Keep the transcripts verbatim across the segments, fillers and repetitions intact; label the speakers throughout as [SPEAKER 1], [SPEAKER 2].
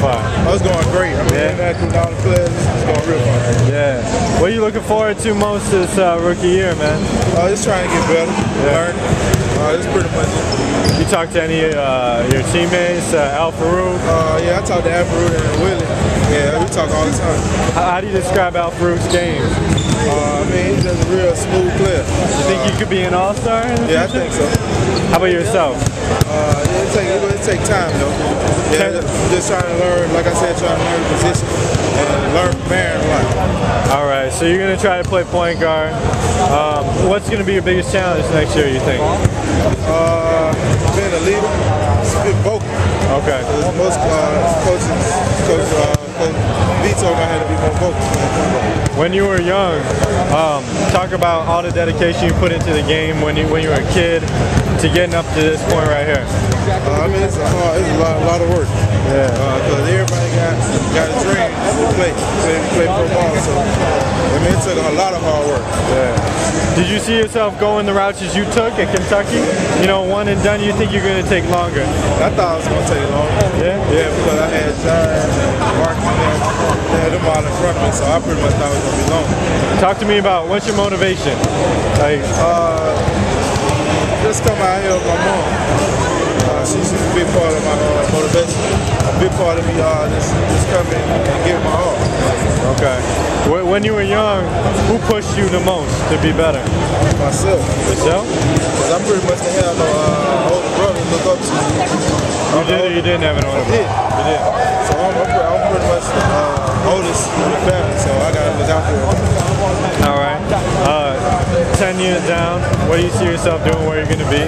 [SPEAKER 1] far?
[SPEAKER 2] Oh, it's going great. I mean, yeah. That through all the players, it's going real fun.
[SPEAKER 1] Yeah. What are you looking forward to most this uh, rookie year, man?
[SPEAKER 2] Uh, just trying to get better, yeah. learn. Uh, it's pretty much it.
[SPEAKER 1] You talk to any uh, your teammates, uh, Al Farouk?
[SPEAKER 2] Uh, yeah, I talk to Al Farouk and Willie. Yeah, we talk all the time.
[SPEAKER 1] How, how do you describe Al Farouk's game?
[SPEAKER 2] Uh, I mean, he's just a real smooth player.
[SPEAKER 1] You think
[SPEAKER 2] uh,
[SPEAKER 1] you could be an all-star?
[SPEAKER 2] Yeah, I think so.
[SPEAKER 1] How about yourself?
[SPEAKER 2] Uh, yeah, it take it take time though. Yeah, just, just trying to learn, like I said, trying to learn position and learn from Aaron a lot.
[SPEAKER 1] All right, so you're gonna try to play point guard. Um, what's gonna be your biggest challenge next year, you think?
[SPEAKER 2] Uh, being a leader, being vocal.
[SPEAKER 1] Okay.
[SPEAKER 2] Most uh, coaches, coach, uh, coach Vito I had to be more vocal.
[SPEAKER 1] When you were young, um, talk about all the dedication you put into the game when you when you were a kid to getting up to this point right here.
[SPEAKER 2] Uh, I mean, it's a hard, it's a lot, a lot of work.
[SPEAKER 1] Yeah.
[SPEAKER 2] Because uh, everybody got got a dream to play, play, play pro ball. So I mean, it took a lot of hard work.
[SPEAKER 1] Yeah. Did you see yourself going the routes you took at Kentucky? You know, one and done. You think you're going to take longer?
[SPEAKER 2] I thought it was going to take longer.
[SPEAKER 1] Yeah.
[SPEAKER 2] Yeah, because I had John, Mark, and them all in front of me, so I pretty much thought it was going to be longer.
[SPEAKER 1] Talk to me about what's your motivation? Like,
[SPEAKER 2] uh, just come out here with my mom. Uh, she's a big part of my uh, motivation. A big part of me uh, just, just coming and giving my all.
[SPEAKER 1] Okay. When you were young, who pushed you the most to be better?
[SPEAKER 2] Myself.
[SPEAKER 1] Yourself?
[SPEAKER 2] Because I pretty much didn't have no uh, older brother to look up to.
[SPEAKER 1] You did or you didn't have an older brother?
[SPEAKER 2] I did. You did. So I'm, I'm, I'm pretty much the uh, oldest in the family, so I got to look out for it.
[SPEAKER 1] All right. Uh, ten years down, what do you see yourself doing where you're going to be?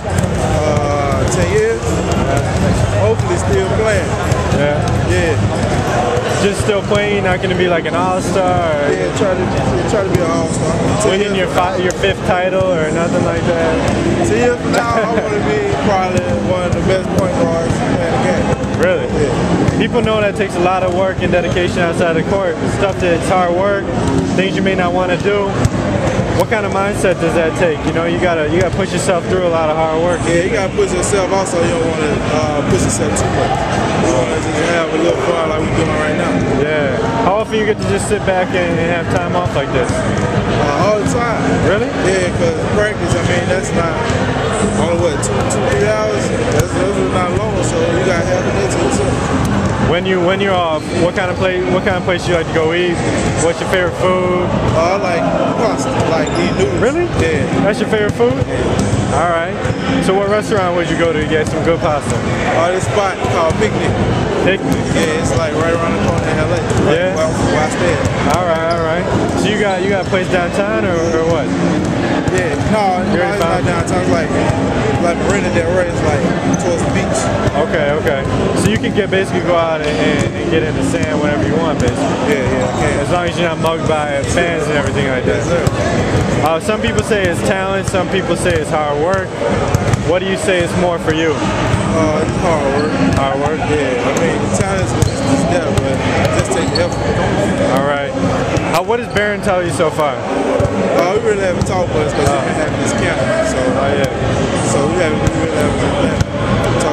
[SPEAKER 2] Uh, ten years? Uh, hopefully still playing.
[SPEAKER 1] Yeah?
[SPEAKER 2] Yeah.
[SPEAKER 1] Just still playing, not going to be like an all-star?
[SPEAKER 2] Yeah, try to try to be an all-star.
[SPEAKER 1] Winning your fi your fifth title or nothing like that?
[SPEAKER 2] Ten years from now, I want to be probably one of the best point guards in the game.
[SPEAKER 1] Really?
[SPEAKER 2] Yeah.
[SPEAKER 1] People know that takes a lot of work and dedication outside the court. Stuff that's hard work, things you may not want to do. What kind of mindset does that take? You know, you gotta you gotta push yourself through a lot of hard work.
[SPEAKER 2] Yeah, you gotta push yourself. Also, you don't want to uh, push yourself too much. You want to just have a little fun like we're doing right now.
[SPEAKER 1] Yeah. How often you get to just sit back and, and have time off like this?
[SPEAKER 2] Uh, all the time.
[SPEAKER 1] Really?
[SPEAKER 2] Yeah, because practice, I mean, that's not only what two, two, three hours. That's, those are not long, so you gotta have a day to yourself.
[SPEAKER 1] When you when you're off, what kind of place what kind of place you like to go eat? What's your favorite food?
[SPEAKER 2] Uh, I like pasta, like eat noodles.
[SPEAKER 1] Really?
[SPEAKER 2] Yeah.
[SPEAKER 1] That's your favorite food?
[SPEAKER 2] Yeah.
[SPEAKER 1] All right. So what restaurant would you go to get some good pasta?
[SPEAKER 2] Uh, this spot called Picnic.
[SPEAKER 1] Picnic?
[SPEAKER 2] Yeah, it's like right around the corner in L A. Right
[SPEAKER 1] Yeah.
[SPEAKER 2] Where I stay.
[SPEAKER 1] All right, all right. So you got you got a place downtown or, or what?
[SPEAKER 2] Yeah. No, no it's not downtown. It's like like Marina Del Rey. It's like towards the beach.
[SPEAKER 1] Okay, okay. So you can get basically go out and, and, and get in the sand whenever you want, basically.
[SPEAKER 2] Yeah, yeah, I can.
[SPEAKER 1] As long as you're not mugged by fans and everything like that.
[SPEAKER 2] Yes, sir.
[SPEAKER 1] Uh, some people say it's talent, some people say it's hard work. What do you say is more for you?
[SPEAKER 2] Uh, it's hard work.
[SPEAKER 1] Hard work?
[SPEAKER 2] Yeah, I mean, the talent is just there, but it just takes effort.
[SPEAKER 1] All right. Uh, what does Barron tell you so far?
[SPEAKER 2] Uh, we really haven't talked much because uh, we've been having this camp. So,
[SPEAKER 1] oh, yeah.
[SPEAKER 2] So we haven't we really haven't talked